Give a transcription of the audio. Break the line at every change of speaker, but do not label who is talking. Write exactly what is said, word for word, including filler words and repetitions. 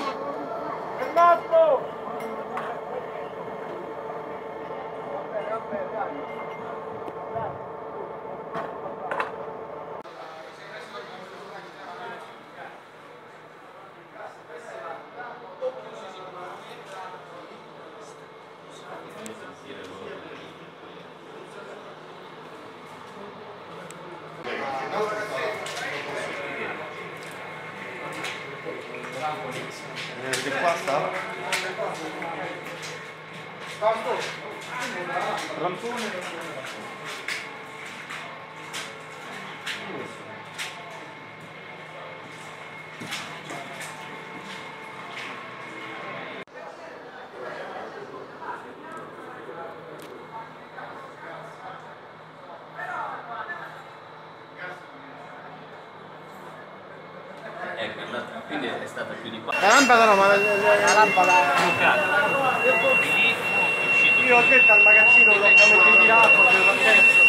Fermato!
Che qua sta? Rampone.
Ecco, quindi è stata più di qua.
La lampada no, ma la, la,
La lampada
Bucata.
io ho detto al magazzino l'ho tirato,